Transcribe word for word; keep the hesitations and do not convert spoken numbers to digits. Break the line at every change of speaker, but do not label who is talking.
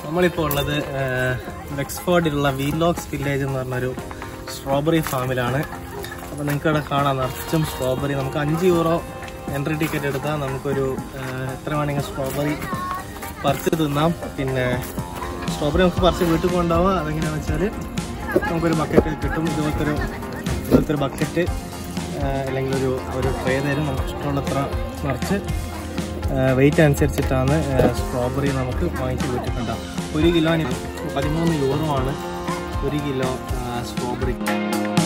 നമ്മളിപ്പോൾ ഉള്ളത് വെക്സ്ഫോർഡിലുള്ള വീലോക്സ് വില്ലേജ് എന്ന് പറഞ്ഞൊരു സ്ട്രോബെറി ഫാമിലാണ്. അപ്പോൾ നിങ്ങൾക്ക് ഇവിടെ കാണാം നിറച്ചും സ്ട്രോബെറി. നമുക്ക് അഞ്ച് യൂറോ എൻട്രി ടിക്കറ്റ് എടുത്താൽ നമുക്കൊരു എത്ര വേണമെങ്കിൽ സ്ട്രോബെറി പറിച്ച് തിന്നാം. പിന്നെ സ്ട്രോബെറി നമുക്ക് പറിച്ച് വീട്ടിൽ കൊണ്ടുപോകാം. അതെങ്ങനെയാണെന്ന് വെച്ചാൽ നമുക്കൊരു ബക്കറ്റ് കിട്ടും. ഇതുപോലത്തെ ഒരു ഇതുപോലത്തെ ഒരു ബക്കറ്റ് അല്ലെങ്കിൽ ഒരു ഒരു ട്രേ തരും. നമുക്ക് ഇഷ്ടമുള്ളത്ര നിറച്ച് വെയിറ്റ് അനുസരിച്ചിട്ടാണ് സ്ട്രോബെറി നമുക്ക് വാങ്ങിച്ച് വീട്ടിട്ടുണ്ടാകും. ഒരു കിലോന് പതിമൂന്ന് യൂറോ ആണ് ഒരു കിലോ സ്ട്രോബെറി.